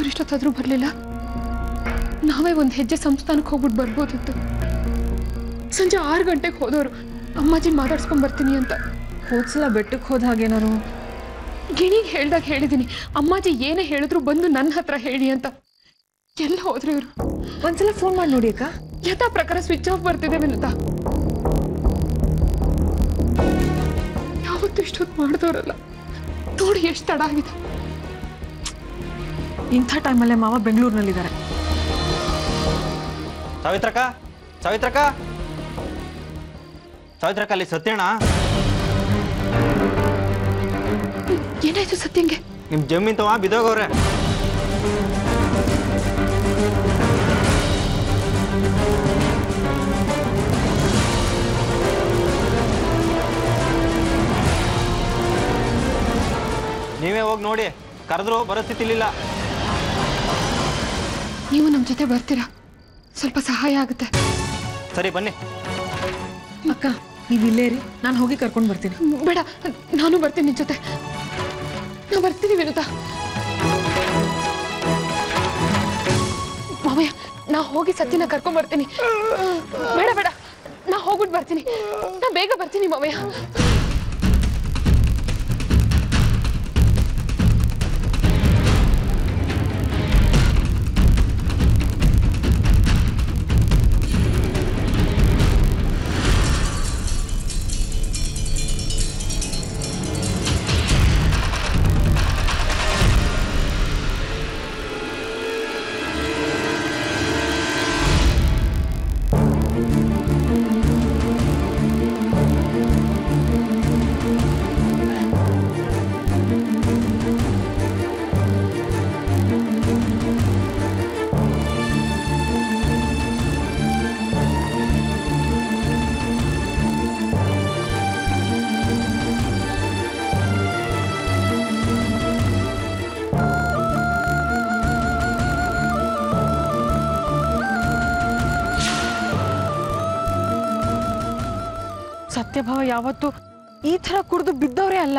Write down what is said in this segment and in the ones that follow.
ಅವ್ರು ಇಷ್ಟೊತ್ತಾದ್ರೂ ಬರಲಿಲ್ಲ. ನಾವೇ ಒಂದು ಹೆಜ್ಜೆ ಸಂಸ್ಥಾನಕ್ಕೆ ಹೋಗ್ಬಿಟ್ಟು ಬರ್ಬೋದಿತ್ತು. ಸಂಜೆ 6 ಗಂಟೆಗೆ ಹೋದವರು ಅಮ್ಮಾಜಿನ ಮಾತಾಡ್ಸ್ಕೊಂಡ್ ಬರ್ತೀನಿ ಅಂತ. ಹೋದ್ಸಲ ಬೆಟ್ಟಕ್ಕೆ ಹೋದ ಹಾಗೇನಾರು ಗಿಣಿಗೆ ಹೇಳ್ದಾಗ ಹೇಳಿದ್ದೀನಿ, ಅಮ್ಮಾಜಿ ಏನೇ ಹೇಳಿದ್ರು ಬಂದು ನನ್ನ ಹತ್ರ ಹೇಳಿ ಅಂತ. ಎಲ್ಲ ಹೋದ್ರೆ ಇವರು? ಒಂದ್ಸಲ ಫೋನ್ ಮಾಡಿ ನೋಡಿ ಅಕ್ಕ. ಯಥಾ ಪ್ರಕಾರ ಸ್ವಿಚ್ ಆಫ್ ಬರ್ತಿದೆ ವಿನುತಾ. ಯಾವತ್ತೂ ಇಷ್ಟೊತ್ತು ಮಾಡಿದವರಲ್ಲ, ನೋಡಿ ಎಷ್ಟು ತಡ ಆಗಿದೆ. ಇಂಥ ಟೈಮಲ್ಲೇ ಮಾವ ಬೆಂಗಳೂರಿನಲ್ಲಿದ್ದಾರೆ. ಸಾವಿತ್ರಕ್ಕ, ಸಾವಿತ್ರಕ್ಕ, ಸಾವಿತ್ರಕ್ಕ, ಅಲ್ಲಿ ಸತ್ಯಣ್ಣ. ಏನಾಯ್ತು ಸತ್ಯಂಗೆ? ನಿಮ್ ಜಮೀನ್ ತವ ಬಿದೋಗವ್ರೆ. ನೀವೇ ಹೋಗಿ ನೋಡಿ, ಕರೆದ್ರು ಬರೋ ಸ್ಥಿತಿಲಿಲ್ಲ. ನೀವು ನಮ್ಮ ಜೊತೆ ಬರ್ತೀರಾ? ಸ್ವಲ್ಪ ಸಹಾಯ ಆಗುತ್ತೆ. ಸರಿ ಬನ್ನಿ. ಅಕ್ಕ ನೀವು ಇಲ್ಲೇ ರೀ, ನಾನು ಹೋಗಿ ಕರ್ಕೊಂಡು ಬರ್ತೀನಿ. ಬೇಡ, ನಾನು ಬರ್ತೀನಿ ನಿನ್ ಜೊತೆ. ನಾ ಬರ್ತೀನಿ ವಿನುತಾ. ಮಾವಯ್ಯ, ನಾ ಹೋಗಿ ಸತ್ಯನ ಕರ್ಕೊಂಡ್ ಬರ್ತೀನಿ. ಬೇಡ ಬೇಡ, ನಾ ಹೋಗ್ಬಿಟ್ಟು ಬರ್ತೀನಿ. ನಾ ಬೇಗ ಬರ್ತೀನಿ ಮಾವಯ್ಯ. ಸತ್ಯಭಾವ ಯಾವತ್ತು ಈ ತರ ಕುಡಿದು ಬಿದ್ದವರೇ ಅಲ್ಲ.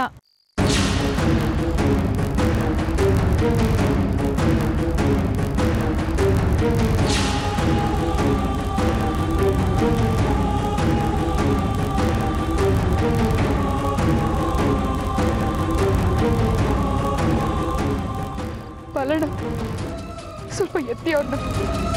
ಬಾಲಣ್ಣ, ಸ್ವಲ್ಪ ಎತ್ತಿ ಅವ್ರನ್ನ.